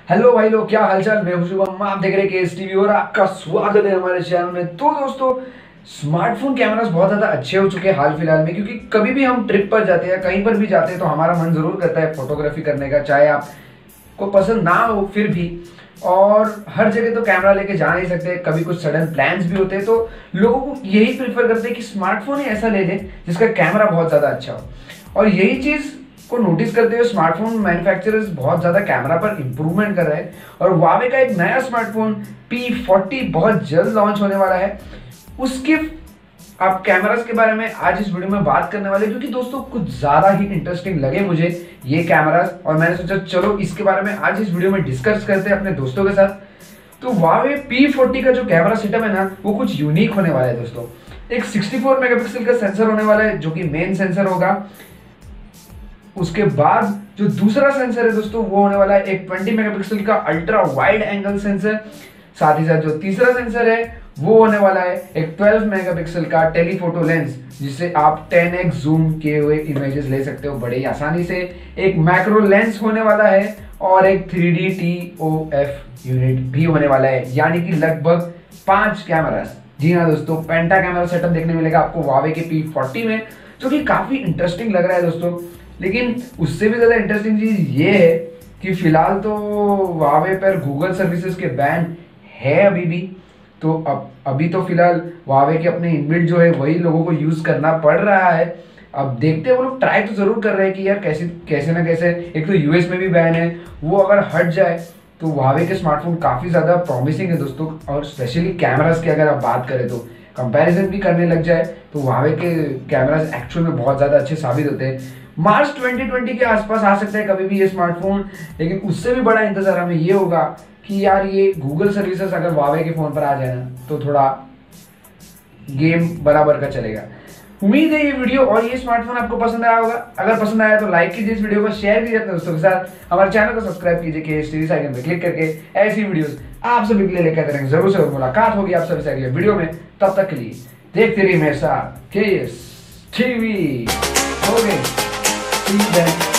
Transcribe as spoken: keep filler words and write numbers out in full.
Hello भाई लोग, क्या हालचाल। मैं हूं शुभम, आप देख रहे हैं केएस टीवी और आपका स्वागत है हमारे चैनल में। तो दोस्तों, स्मार्टफोन कैमरास बहुत ज़्यादा अच्छे हो चुके हैं हाल फिलहाल में, क्योंकि कभी भी हम ट्रिप पर जाते हैं, कहीं पर भी जाते हैं, तो हमारा मन ज़रूर करता है फोटोग्राफी करने का, चाहे आपको पसंद ना हो फिर भी। और हर जगह तो कैमरा लेके जा नहीं सकते, कभी कुछ सडन प्लान्स भी होते हैं, तो लोगों को यही प्रीफर करते हैं कि स्मार्टफोन ही ऐसा ले लें जिसका कैमरा बहुत ज़्यादा अच्छा हो। और यही चीज़ को नोटिस करते हुए स्मार्टफोन मैन्युफैक्चरर्स बहुत ज़्यादा कैमरा पर इंप्रूवमेंट कर रहे हैं। और वावे का एक नया स्मार्टफोन पी फोर्टी बहुत जल्द लॉन्च होने वाला है। उसके आप कैमरास के बारे में आज इस वीडियो में बात करने वाले, क्योंकि दोस्तों कुछ ज़्यादा ही इंटरेस्टिंग लगे मुझे ये कैमरास, और मैंने सोचा चलो इसके बारे में आज इस वीडियो में डिस्कस करते हैं अपने दोस्तों के साथ। तो वावे पी फोर्टी का जो कैमरा सेटअप है ना, वो कुछ यूनिक होने वाला है दोस्तों। एक सिक्सटी फोर मेगापिक्सल का सेंसर होने वाला है, जो कि मेन सेंसर होगा। उसके बाद जो दूसरा सेंसर है दोस्तों, वो होने वाला है एक ट्वेंटी मेगापिक्सल का अल्ट्रा वाइड एंगल सेंसर। साथ ही साथ जो तीसरा सेंसर है वो होने वाला है एक ट्वेल्व मेगापिक्सल का टेलीफोटो लेंस, जिससे आप टेन एक्स जूम किए हुए इमेजेस ले सकते हो बड़े ही आसानी से। एक मैक्रो लेंस होने वाला है और एक three D T O F unit भी होने वाला है, यानी कि लगभग पांच कैमरास। जी हाँ दोस्तों, पेंटा कैमरा सेटअप देखने मिलेगा आपको वावे के पी फोर्टी में, जो कि काफी इंटरेस्टिंग लग रहा है दोस्तों। लेकिन उससे भी ज़्यादा इंटरेस्टिंग चीज़ ये है कि फिलहाल तो वावे पर गूगल सर्विसेज के बैन है अभी भी। तो अब अभी तो फिलहाल वावे के अपने इनबिल्ट जो है वही लोगों को यूज़ करना पड़ रहा है। अब देखते हैं, वो लोग ट्राई तो ज़रूर कर रहे हैं कि यार कैसे कैसे ना कैसे, एक तो यूएस में भी बैन है, वो अगर हट जाए तो वावे के स्मार्टफोन काफ़ी ज़्यादा प्रॉमिसिंग है दोस्तों। और स्पेशली कैमरास की अगर आप बात करें तो कंपैरिजन भी करने लग जाए तो वावे के कैमरास एक्चुअल में बहुत ज़्यादा अच्छे साबित होते हैं। मार्च ट्वेंटी ट्वेंटी के आसपास आ सकता है कभी भी ये स्मार्टफोन, लेकिन उससे भी बड़ा इंतजार हमें ये होगा कि यार ये गूगल सर्विसेज अगर वावे के फ़ोन पर आ जाए ना, तो थोड़ा गेम बराबर का चलेगा। उम्मीद है ये वीडियो और ये स्मार्टफोन आपको पसंद आया होगा। अगर पसंद आया तो लाइक कीजिए इस वीडियो को, शेयर कीजिए अपने दोस्तों के साथ, हमारे चैनल को सब्सक्राइब कीजिए केएस टीवी आइकन पर क्लिक करके। ऐसी वीडियोस आप सभी के लिए लेकर रहेंगे जरूर से। मुलाकात होगी आप सभी से अगले वीडियो में, तब तक के लिए देखते रहिए मेरे साथ केएस टीवी। हो गए। See you then.